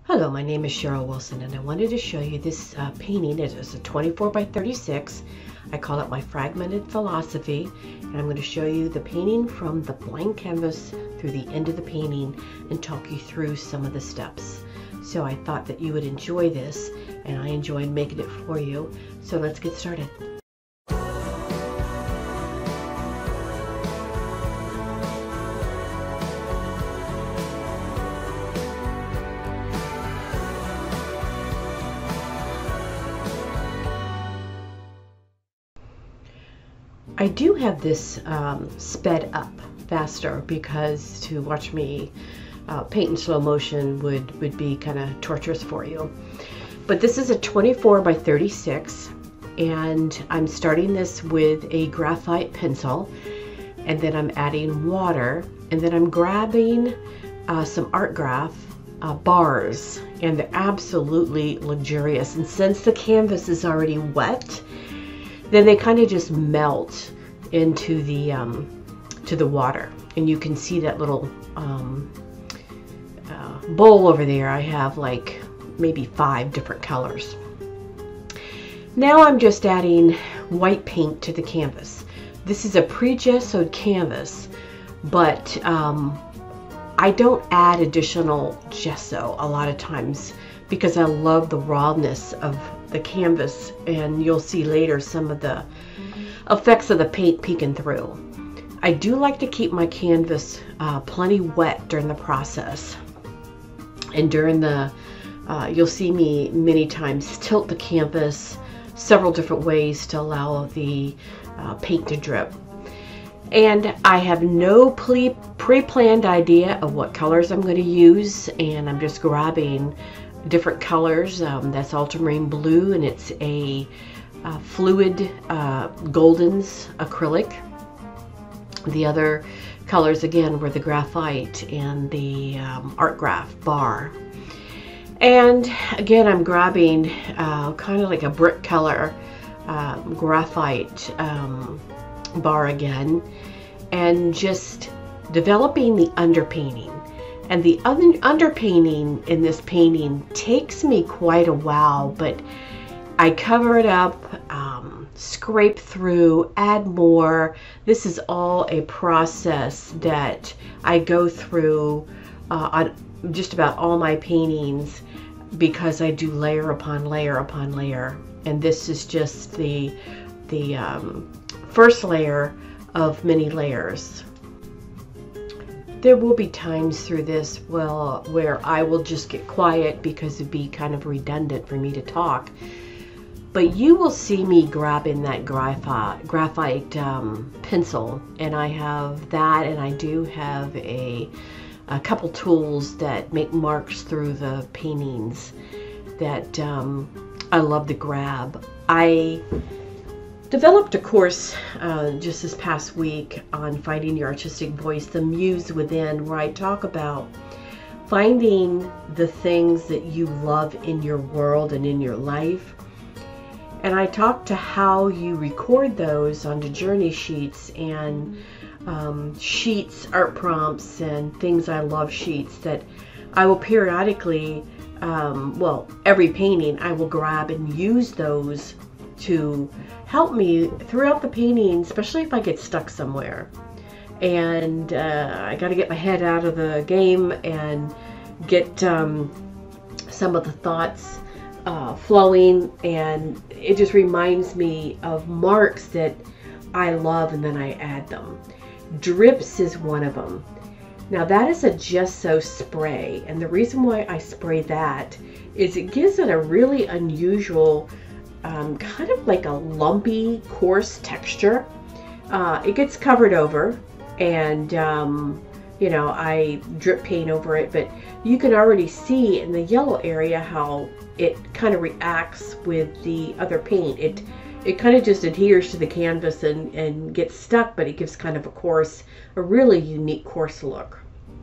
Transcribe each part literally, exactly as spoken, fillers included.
Hello, my name is Cheryl Wilson, and I wanted to show you this uh, painting. It is a twenty-four by thirty-six. I call it my Fragmented Philosophy, and I'm going to show you the painting from the blank canvas through the end of the painting and talk you through some of the steps. So I thought that you would enjoy this, and I enjoyed making it for you. So let's get started. I do have this um, sped up faster because to watch me uh, paint in slow motion would, would be kind of torturous for you. But this is a twenty-four by thirty-six, and I'm starting this with a graphite pencil, and then I'm adding water, and then I'm grabbing uh, some art graph uh, bars, and they're absolutely luxurious. And since the canvas is already wet, then they kind of just melt into the um, to the water, and you can see that little um, uh, bowl over there. I have like maybe five different colors. Now I'm just adding white paint to the canvas. This is a pre-gessoed canvas, but um, I don't add additional gesso a lot of times because I love the rawness of the canvas, and you'll see later some of the effects of the paint peeking through. I do like to keep my canvas uh, plenty wet during the process, and during the uh, you'll see me many times tilt the canvas several different ways to allow the uh, paint to drip. And I have no pre-planned idea of what colors I'm going to use, and I'm just grabbing different colors. Um, that's ultramarine blue, and it's a, a fluid uh, Goldens acrylic. The other colors again were the graphite and the um, art graph bar. And again, I'm grabbing uh, kind of like a brick color uh, graphite um, bar again, and just developing the underpainting. And the underpainting in this painting takes me quite a while, but I cover it up, um, scrape through, add more. This is all a process that I go through uh, on just about all my paintings, because I do layer upon layer upon layer. And this is just the, the um, first layer of many layers. There will be times through this well, where I will just get quiet because it'd be kind of redundant for me to talk. But you will see me grabbing that graphite, graphite um, pencil, and I have that, and I do have a, a couple tools that make marks through the paintings that um, I love to grab. I developed a course uh, just this past week on finding your artistic voice, the muse within, where I talk about finding the things that you love in your world and in your life. And I talk to how you record those onto journey sheets and um, sheets, art prompts, and things I love sheets that I will periodically, um, well, every painting I will grab and use those to help me throughout the painting, especially if I get stuck somewhere and uh, I got to get my head out of the game and get um, some of the thoughts uh, flowing, and it just reminds me of marks that I love, and then I add them. Drips is one of them. Now that is a gesso spray, and the reason why I spray that is it gives it a really unusual Um, kind of like a lumpy, coarse texture. Uh, it gets covered over, and um, you know, I drip paint over it, but you can already see in the yellow area how it kind of reacts with the other paint. It it kind of just adheres to the canvas and, and gets stuck, but it gives kind of a coarse, a really unique coarse look.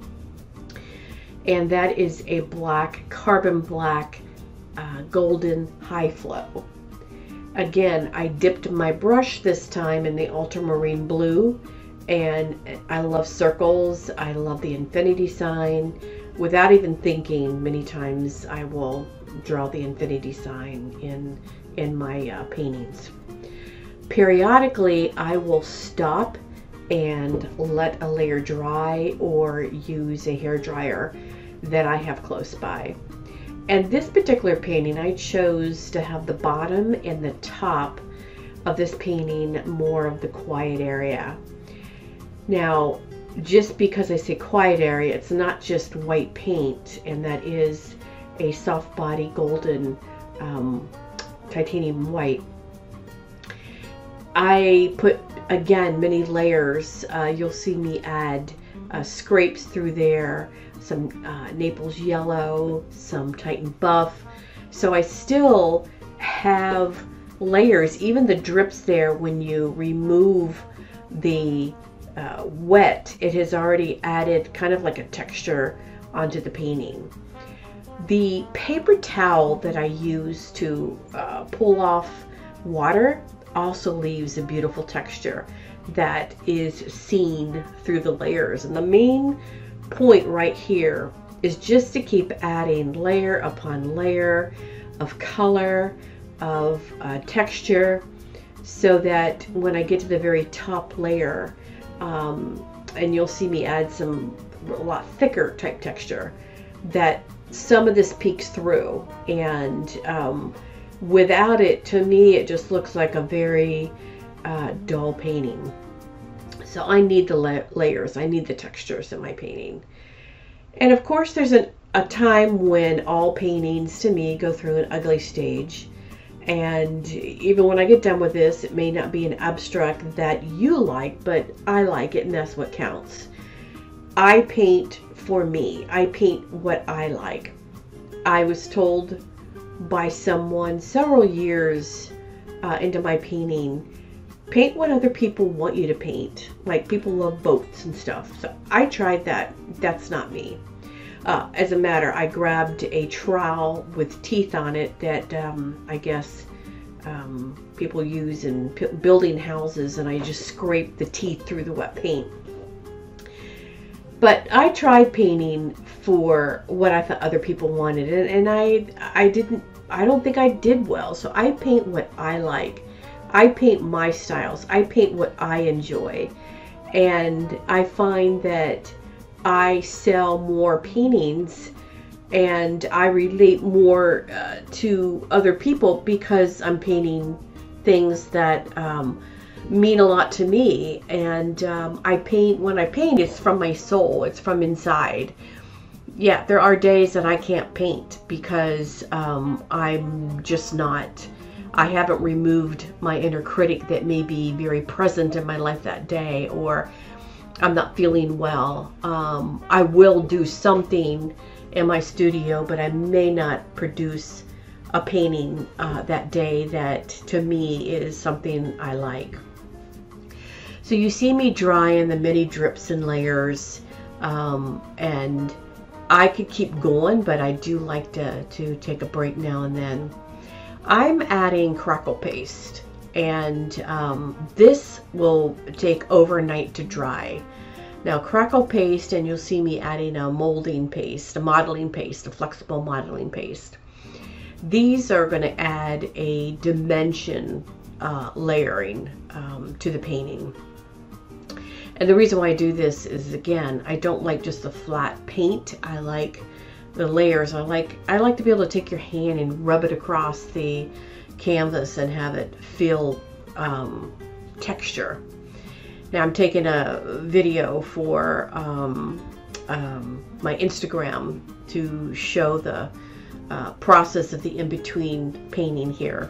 And that is a black, carbon black, uh, golden high flow. Again, I dipped my brush this time in the ultramarine blue, and I love circles. I love the infinity sign. without even thinking, many times I will draw the infinity sign in, in my uh, paintings. Periodically, I will stop and let a layer dry or use a hair dryer that I have close by. And this particular painting, I chose to have the bottom and the top of this painting more of the quiet area. Now, just because I say quiet area, it's not just white paint, and that is a soft body golden um, titanium white. I put, again, many layers. Uh, you'll see me add uh, scrapes through there, some uh, Naples yellow, some Titan buff. So I still have layers, even the drips there. When you remove the uh, wet, it has already added kind of like a texture onto the painting. The paper towel that I use to uh, pull off water also leaves a beautiful texture that is seen through the layers. And the main point right here is just to keep adding layer upon layer of color, of uh, texture, so that when I get to the very top layer, um, and you'll see me add some a lot thicker type texture, that some of this peeks through. And um, without it, to me, it just looks like a very uh, dull painting. So I need the la layers, I need the textures in my painting. And of course, there's an, a time when all paintings, to me, go through an ugly stage. And even when I get done with this, it may not be an abstract that you like, but I like it, and that's what counts. I paint for me. I paint what I like. I was told by someone several years uh, into my painting, paint what other people want you to paint. Like, people love boats and stuff. So I tried that. That's not me. Uh, as a matter, I grabbed a trowel with teeth on it that um, I guess um, people use in p building houses, and I just scraped the teeth through the wet paint. But I tried painting for what I thought other people wanted, and, and I, I didn't, I don't think I did well. So I paint what I like. I paint my styles. I paint what I enjoy. And I find that I sell more paintings and I relate more uh, to other people because I'm painting things that um, mean a lot to me. And um, I paint, when I paint, it's from my soul. It's from inside. Yeah, there are days that I can't paint because um, I'm just not, I haven't removed my inner critic that may be very present in my life that day, or I'm not feeling well. Um, I will do something in my studio, but I may not produce a painting uh, that day that to me is something I like. So you see me drying the many drips and layers, um, and I could keep going, but I do like to, to take a break now and then. I'm adding crackle paste, and um, this will take overnight to dry. Now, crackle paste, and you'll see me adding a molding paste, a modeling paste, a flexible modeling paste. These are going to add a dimension uh, layering um, to the painting. And the reason why I do this is, again, I don't like just the flat paint. I like the layers. I like I like to be able to take your hand and rub it across the canvas and have it feel um, texture. Now I'm taking a video for um, um, my Instagram to show the uh, process of the in-between painting here.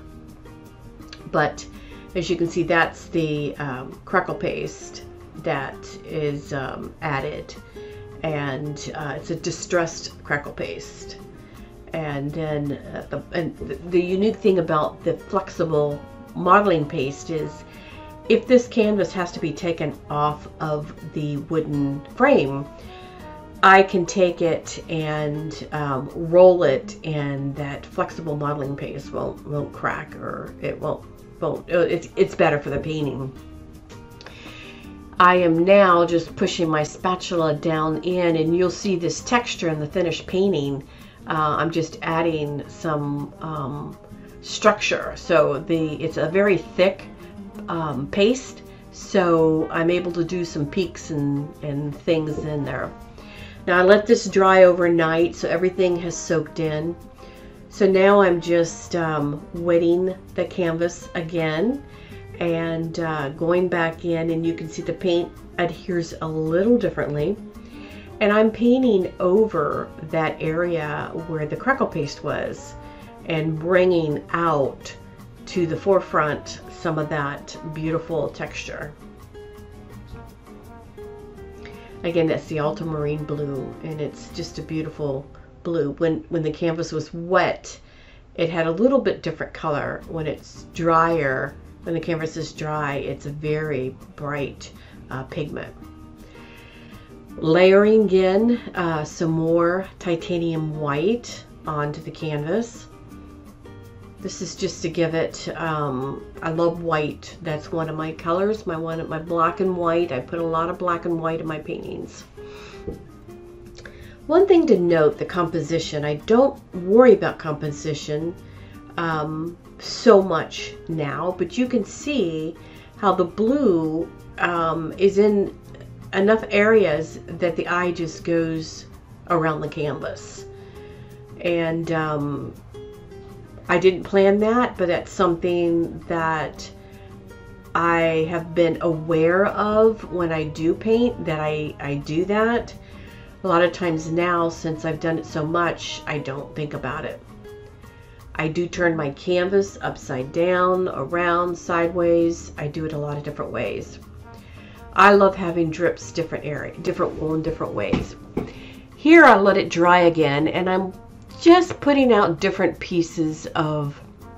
But as you can see, that's the um, crackle paste that is um, added, and uh, it's a distressed crackle paste. And then uh, the, and the unique thing about the flexible modeling paste is, if this canvas has to be taken off of the wooden frame, I can take it and um, roll it, and that flexible modeling paste won't won't crack, or it won't won't. It's it's better for the painting. I am now just pushing my spatula down in, and you'll see this texture in the finished painting. Uh, I'm just adding some um, structure. So the it's a very thick um, paste, so I'm able to do some peaks and, and things in there. Now I let this dry overnight so everything has soaked in. So now I'm just um, wetting the canvas again and uh, going back in, and you can see the paint adheres a little differently. And I'm painting over that area where the crackle paste was and bringing out to the forefront some of that beautiful texture. Again, that's the ultramarine blue, and it's just a beautiful blue. When, when the canvas was wet, it had a little bit different color. When it's drier, when the canvas is dry, it's a very bright uh, pigment. Layering in uh, some more titanium white onto the canvas. This is just to give it, um, I love white. That's one of my colors, my one, my black and white. I put a lot of black and white in my paintings. One thing to note, the composition. I don't worry about composition um, so much now, but you can see how the blue um, is in enough areas that the eye just goes around the canvas. And um, I didn't plan that, but that's something that I have been aware of when I do paint, that I, I do that. A lot of times now, since I've done it so much, I don't think about it. I do turn my canvas upside down, around, sideways. I do it a lot of different ways. I love having drips different area, different wool in different ways. Here I let it dry again, and I'm just putting out different pieces of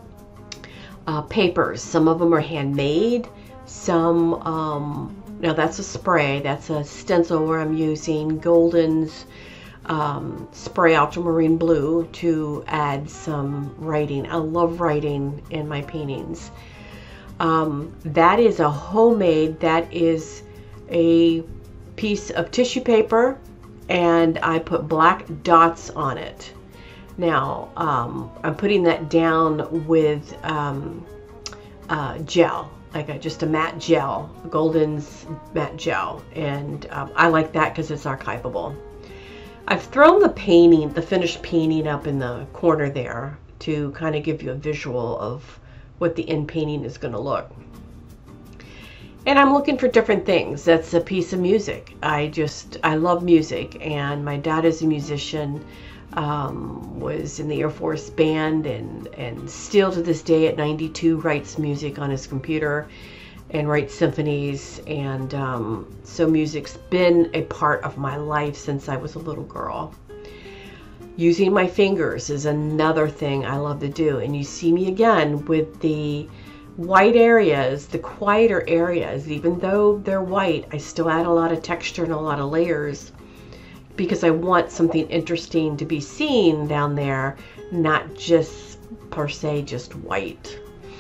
uh, papers. Some of them are handmade. Some, um, now that's a spray. That's a stencil where I'm using Golden's um, spray ultramarine blue to add some writing. I love writing in my paintings. Um, that is a homemade, that is a piece of tissue paper, and I put black dots on it. Now, um, I'm putting that down with um, uh, gel, like a, just a matte gel, Golden's matte gel, and um, I like that because it's archivable. I've thrown the painting, the finished painting up in the corner there to kind of give you a visual of what the end painting is going to look. And I'm looking for different things. That's a piece of music. I just, I love music, and my dad is a musician, um, was in the Air Force band, and, and still to this day at ninety-two writes music on his computer and writes symphonies. And um, so music's been a part of my life since I was a little girl. Using my fingers is another thing I love to do. And you see me again with the white areas, the quieter areas. Even though they're white, I still add a lot of texture and a lot of layers because I want something interesting to be seen down there, not just per se just white.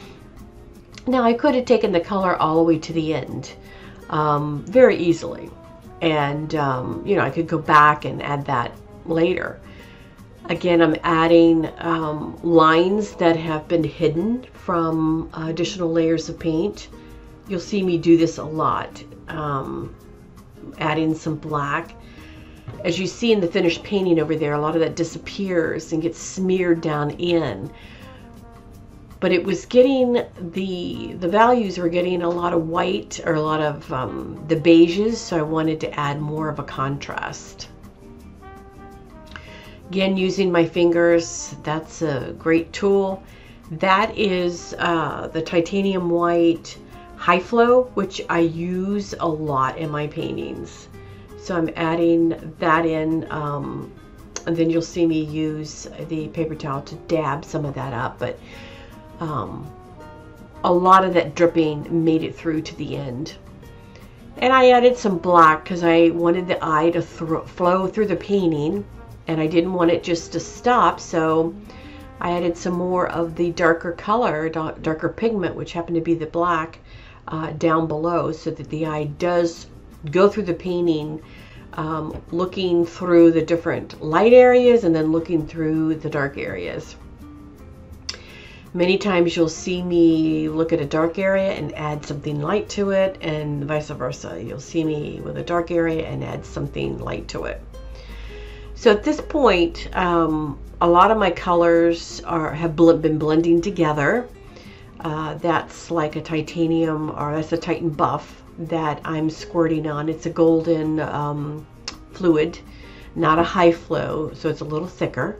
Now I could have taken the color all the way to the end um, very easily, and um, you know, I could go back and add that later. Again, I'm adding um, lines that have been hidden from uh, additional layers of paint. You'll see me do this a lot, um, adding some black. As you see in the finished painting over there, a lot of that disappears and gets smeared down in. But it was getting, the, the values were getting a lot of white, or a lot of um, the beiges, so I wanted to add more of a contrast. Again, using my fingers, that's a great tool. That is uh, the titanium white high flow, which I use a lot in my paintings. So I'm adding that in, um, and then you'll see me use the paper towel to dab some of that up. But um, a lot of that dripping made it through to the end. And I added some black because I wanted the eye to th flow through the painting, and I didn't want it just to stop, so I added some more of the darker color, darker pigment, which happened to be the black, uh, down below so that the eye does go through the painting, um, looking through the different light areas and then looking through the dark areas. Many times you'll see me look at a dark area and add something light to it, and vice versa. You'll see me with a dark area and add something light to it. So at this point, um, a lot of my colors are have bl been blending together. Uh, that's like a titanium, or that's a Titan Buff that I'm squirting on. It's a golden um, fluid, not a high flow, so it's a little thicker.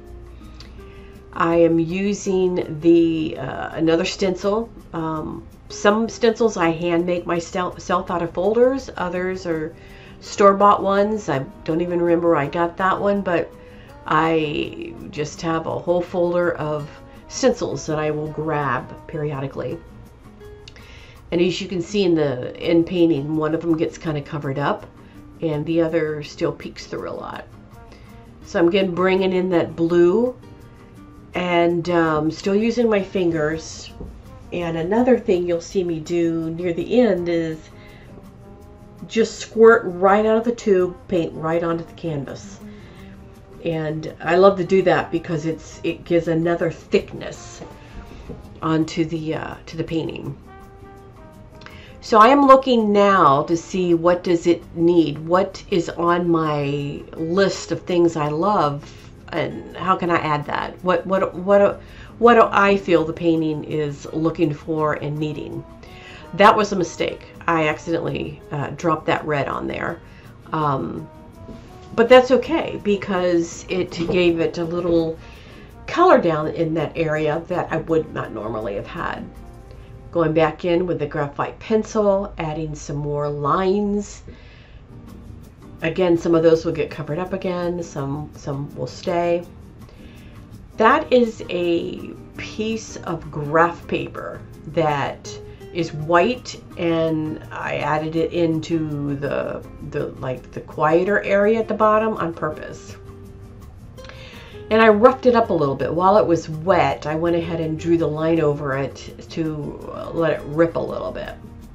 I am using the uh, another stencil. Um, some stencils I hand make myself out of folders. Others are store-bought ones. I don't even remember where I got that one, but I just have a whole folder of stencils that I will grab periodically. And as you can see in the end painting, one of them gets kind of covered up and the other still peeks through a lot. So I'm again bringing in that blue and um, still using my fingers. And another thing you'll see me do near the end is just squirt right out of the tube, paint right onto the canvas. And I love to do that because it's it gives another thickness onto the uh, to the painting. So I am looking now to see what does it need, what is on my list of things I love, and how can I add that? What what what what do I feel the painting is looking for and needing? That was a mistake. I accidentally uh, dropped that red on there, um, but that's okay because it gave it a little color down in that area that I would not normally have had. Going back in with the graphite pencil, adding some more lines. Again, some of those will get covered up again, some, some will stay. That is a piece of graph paper that is white, and I added it into the, the, like the quieter area at the bottom on purpose. And I roughed it up a little bit. While it was wet, I went ahead and drew the line over it to let it rip a little bit.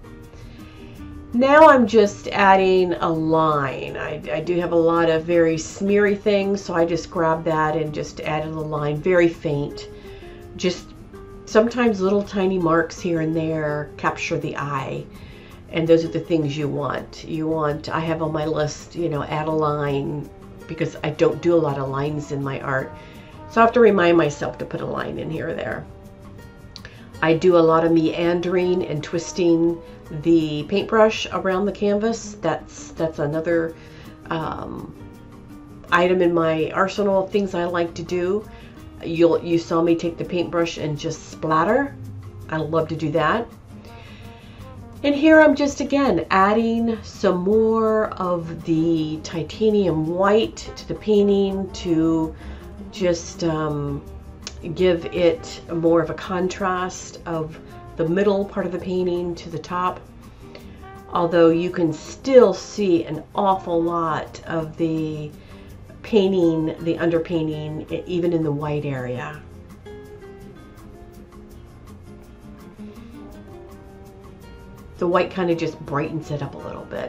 Now I'm just adding a line. I, I do have a lot of very smeary things, so I just grabbed that and just added a line, very faint. Just sometimes little tiny marks here and there capture the eye. And those are the things you want. You want, I have on my list, you know, add a line, because I don't do a lot of lines in my art. So I have to remind myself to put a line in here or there. I do a lot of meandering and twisting the paintbrush around the canvas. That's that's another um, item in my arsenal of things I like to do. You'll, you saw me take the paintbrush and just splatter. I love to do that. And here I'm just again adding some more of the titanium white to the painting to just um, give it more of a contrast of the middle part of the painting to the top. Although you can still see an awful lot of the painting, the underpainting, even in the white area. The white kind of just brightens it up a little bit.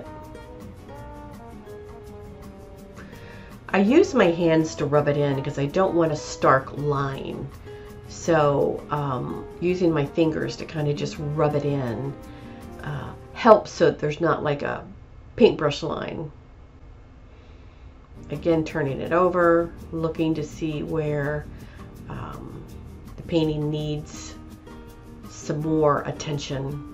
I use my hands to rub it in because I don't want a stark line. So um, using my fingers to kind of just rub it in uh, helps so that there's not like a paintbrush line. Again, turning it over, looking to see where um, the painting needs some more attention.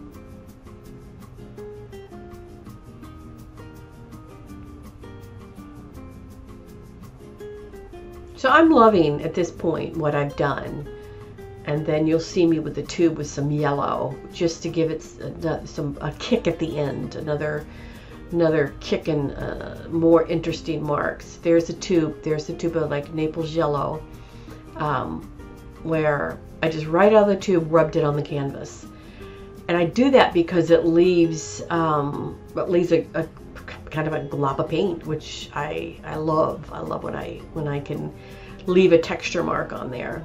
So I'm loving at this point what I've done, and then you'll see me with the tube with some yellow just to give it some a kick at the end, another another kick and uh, more interesting marks. There's a tube, there's a tube of like Naples yellow, um, where I just right out of the tube rubbed it on the canvas, and I do that because it leaves um, it leaves a, a kind of a glob of paint, which I I love. I love when I when I can leave a texture mark on there.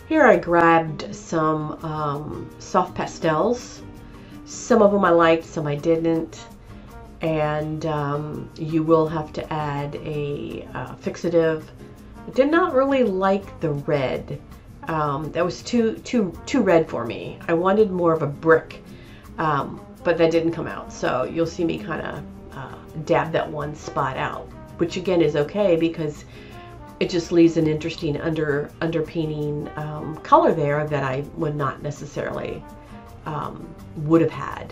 Here I grabbed some um, soft pastels. Some of them I liked, some I didn't. And um, you will have to add a uh, fixative. I did not really like the red. Um, that was too too too red for me. I wanted more of a brick, um, but that didn't come out. So you'll see me kind of uh, dab that one spot out, which again is okay because it just leaves an interesting under underpainting um, color there that I would not necessarily um, would have had.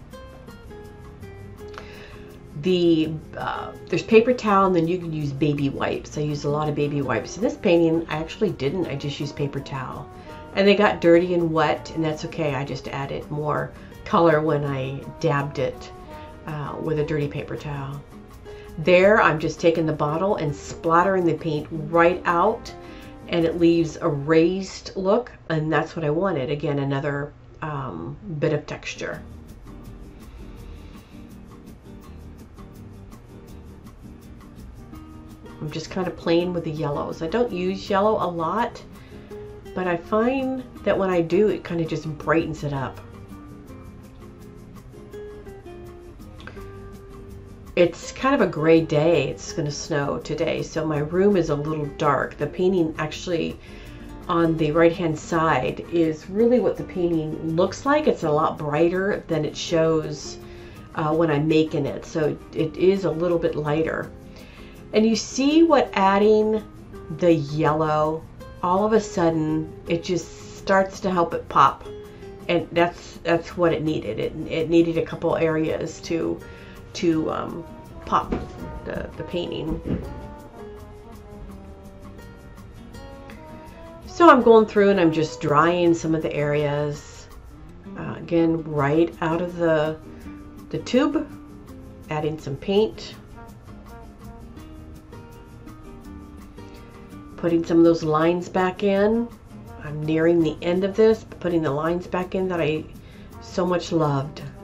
The uh, there's paper towel, and then you can use baby wipes. I used a lot of baby wipes. In this painting, I actually didn't. I just used paper towel. And they got dirty and wet, and that's okay. I just added more color when I dabbed it uh, with a dirty paper towel. There, I'm just taking the bottle and splattering the paint right out, and it leaves a raised look, and that's what I wanted. Again, another um, bit of texture. I'm just kind of playing with the yellows. I don't use yellow a lot, but I find that when I do, it kind of just brightens it up. It's kind of a gray day. It's going to snow today, so my room is a little dark. The painting actually on the right hand side is really what the painting looks like. It's a lot brighter than it shows uh, when I'm making it, so it is a little bit lighter. And you see what adding the yellow, all of a sudden it just starts to help it pop, and that's that's what it needed. It it needed a couple areas to to um, pop the the painting. So I'm going through and I'm just drying some of the areas. Uh, again, right out of the the tube, adding some paint. Putting some of those lines back in. I'm nearing the end of this, putting the lines back in that I so much loved.